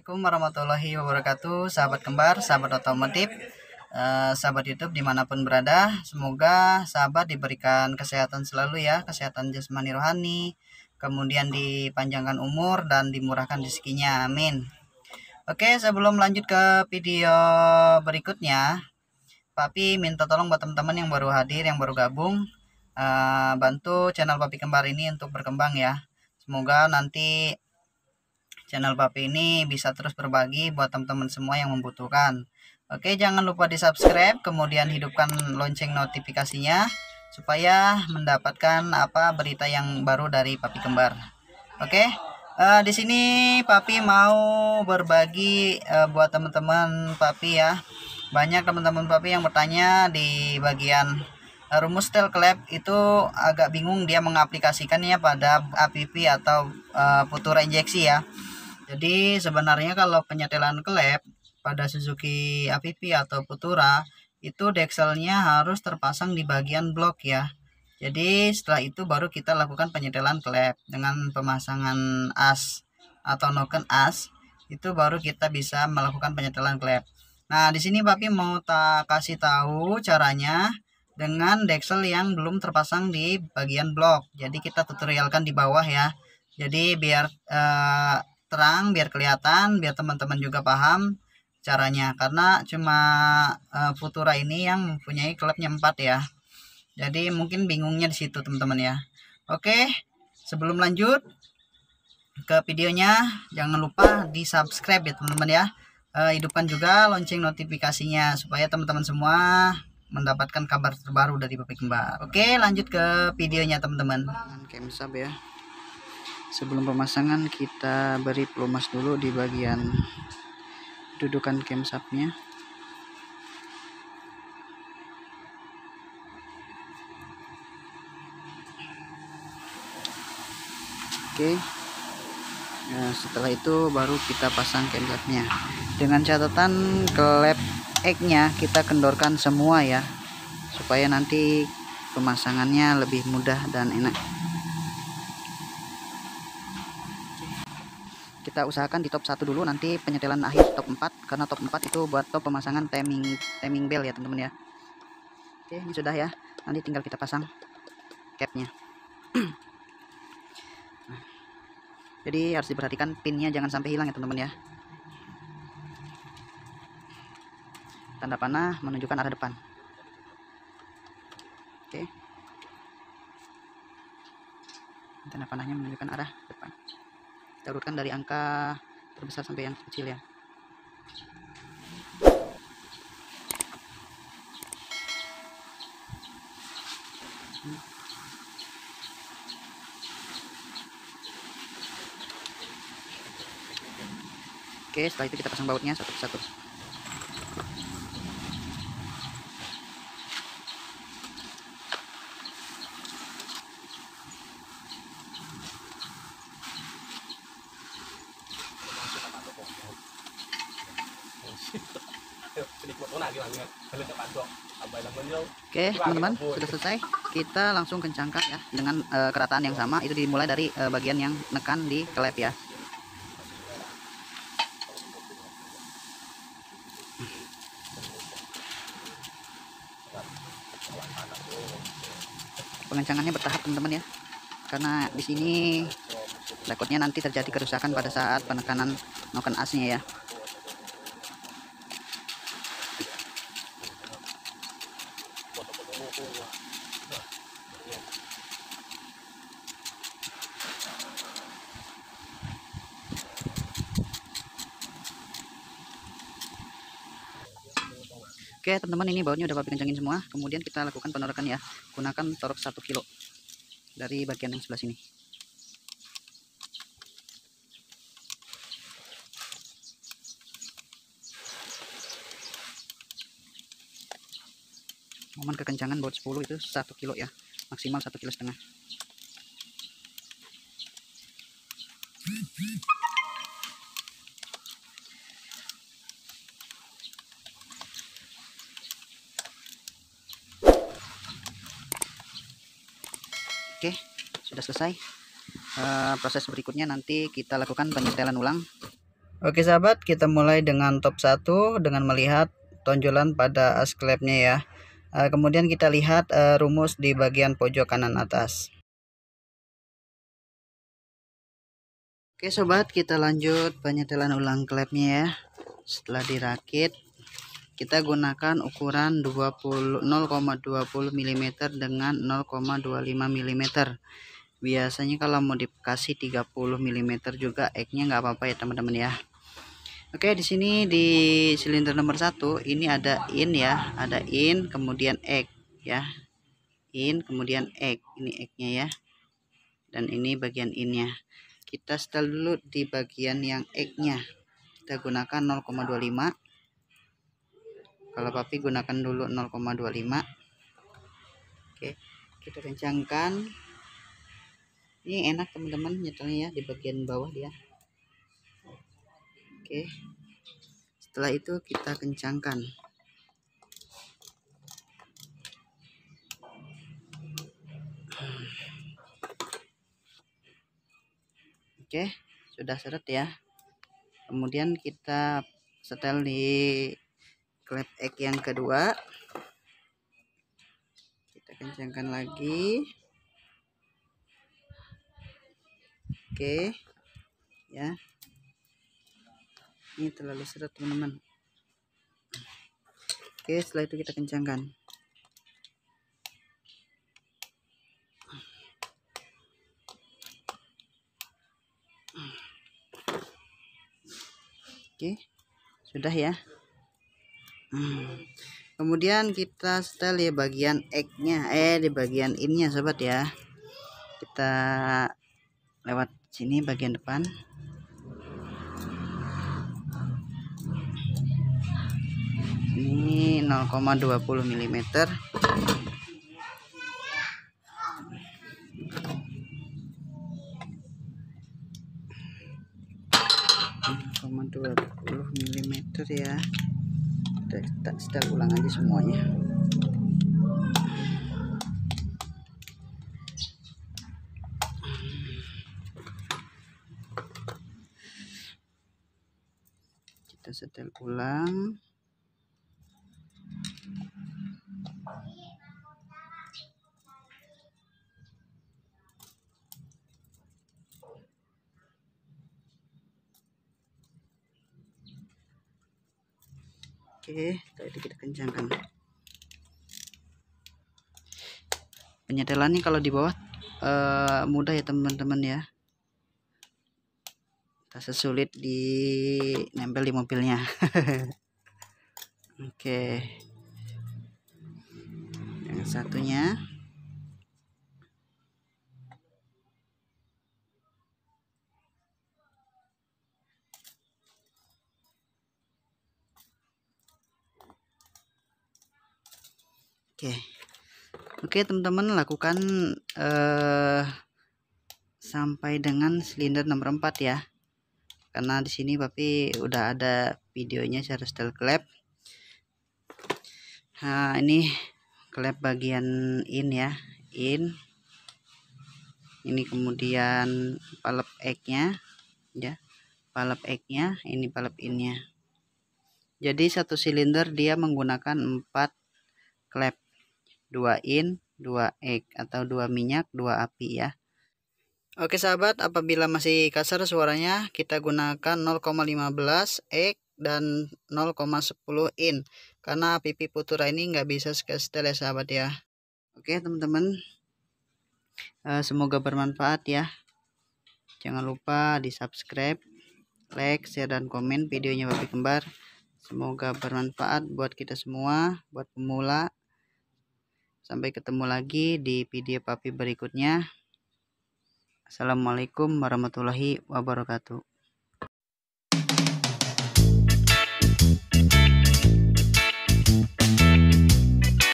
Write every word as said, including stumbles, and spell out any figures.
Assalamualaikum warahmatullahi wabarakatuh, sahabat kembar, sahabat otomotif, eh, sahabat YouTube dimanapun berada. Semoga sahabat diberikan kesehatan selalu ya, kesehatan jasmani rohani, kemudian dipanjangkan umur dan dimurahkan rezekinya, amin. Oke, sebelum lanjut ke video berikutnya, Papi minta tolong buat teman-teman yang baru hadir, yang baru gabung, eh, bantu channel Papi Kembar ini untuk berkembang ya. Semoga nanti channel Papi ini bisa terus berbagi buat teman-teman semua yang membutuhkan. Oke, jangan lupa di subscribe, kemudian hidupkan lonceng notifikasinya supaya mendapatkan apa berita yang baru dari Papi Kembar. Oke, uh, di sini Papi mau berbagi uh, buat teman-teman Papi ya. Banyak teman-teman Papi yang bertanya di bagian uh, rumus telklep itu agak bingung dia mengaplikasikannya pada A P P atau uh, Futura injeksi ya. Jadi sebenarnya kalau penyetelan klep pada Suzuki A P P atau Futura itu dekselnya harus terpasang di bagian blok ya. Jadi setelah itu baru kita lakukan penyetelan klep dengan pemasangan as atau noken as, itu baru kita bisa melakukan penyetelan klep. Nah, di sini Papi mau tak kasih tahu caranya dengan deksel yang belum terpasang di bagian blok. Jadi kita tutorialkan di bawah ya. Jadi biar eh, terang, biar kelihatan, biar teman-teman juga paham caranya, karena cuma uh, Futura ini yang mempunyai klepnya empat ya. Jadi mungkin bingungnya di situ teman-teman ya. Oke, sebelum lanjut ke videonya, jangan lupa di subscribe ya teman-teman ya. Uh, hidupkan juga lonceng notifikasinya supaya teman-teman semua mendapatkan kabar terbaru dari Papi Kembar. Oke, lanjut ke videonya teman-teman. Kemsab ya. Sebelum pemasangan kita beri pelumas dulu di bagian dudukan camshaftnya. Oke. Nah, setelah itu baru kita pasang camshaftnya. Dengan catatan klep X-nya kita kendorkan semua ya, supaya nanti pemasangannya lebih mudah dan enak. Kita usahakan di top satu dulu, nanti penyetelan akhir top empat, karena top empat itu buat top pemasangan timing timing bell ya teman-teman ya. Oke, ini sudah ya, nanti tinggal kita pasang capnya. Nah, jadi harus diperhatikan pinnya jangan sampai hilang ya teman-teman ya. Tanda panah menunjukkan arah depan. Oke, tanda panahnya menunjukkan arah depan. Kita urutkan dari angka terbesar sampai yang kecil ya. Oke, setelah itu kita pasang bautnya satu persatu. Oke teman-teman, sudah selesai. Kita langsung kencangkan ya dengan uh, kerataan yang sama. Itu dimulai dari uh, bagian yang nekan di klep ya. Pengencangannya bertahap teman-teman ya, karena di sini takutnya nanti terjadi kerusakan pada saat penekanan noken asnya ya. Oke teman-teman, ini bautnya udah Papi kencangin semua. Kemudian kita lakukan penorokan ya, gunakan torok satu kilo dari bagian yang sebelah sini. Momen kekencangan baut sepuluh itu satu kilo ya, maksimal satu kilo setengah. Oke, sudah selesai. Uh, proses berikutnya nanti kita lakukan penyetelan ulang. Oke sahabat, kita mulai dengan top satu dengan melihat tonjolan pada as klepnya ya. Uh, kemudian kita lihat uh, rumus di bagian pojok kanan atas. Oke sobat, kita lanjut penyetelan ulang klepnya ya. Setelah dirakit, kita gunakan ukuran nol koma dua puluh milimeter dengan nol koma dua puluh lima milimeter. Biasanya kalau mau dikasih tiga puluh milimeter juga egg-nya nggak apa-apa ya teman-teman ya. Oke, di sini di silinder nomor satu ini ada in ya, ada in kemudian egg ya. In kemudian egg, ini egg-nya ya. Dan ini bagian in-nya. Kita setel dulu di bagian yang egg-nya. Kita gunakan nol koma dua puluh lima. Kalau papi gunakan dulu nol koma dua puluh lima. Oke, kita kencangkan. Ini enak teman-teman nyetelnya ya, di bagian bawah dia. Oke, setelah itu kita kencangkan. Oke, sudah seret ya. Kemudian kita setel di klep egg yang kedua. Kita kencangkan lagi. Oke, ya. Ini terlalu seret teman-teman. Oke, setelah itu kita kencangkan. Oke, sudah ya. Hmm. Kemudian kita setel ya bagian egg-nya, eh di bagian in-nya sobat ya. Kita lewat sini bagian depan. Ini nol koma dua puluh milimeter. nol koma dua puluh milimeter ya. Kita setel ulang aja semuanya. Kita setel ulang. Oke, tadi kita kencangkan. Penyetelannya kalau di bawah uh, mudah ya teman-teman ya. Tak sesulit di nempel di mobilnya. Oke. Yang satunya. Oke. Oke, teman-teman, lakukan eh, sampai dengan silinder nomor empat ya. Karena di sini papi udah ada videonya cara setel klep. Nah, ini klep bagian in ya, in. Ini kemudian palep egg-nya ya. Palep egg-nya, ini palep in-nya. Jadi satu silinder dia menggunakan empat klep. Dua in, dua egg atau dua minyak, dua api ya. Oke sahabat, apabila masih kasar suaranya, kita gunakan nol koma lima belas egg dan nol koma sepuluh in. Karena pipi putura ini nggak bisa setel ya sahabat ya. Oke teman-teman, uh, semoga bermanfaat ya. Jangan lupa di subscribe, like, share, dan komen videonya Papi Kembar. Semoga bermanfaat buat kita semua, buat pemula. Sampai ketemu lagi di video Papi berikutnya. Assalamualaikum warahmatullahi wabarakatuh.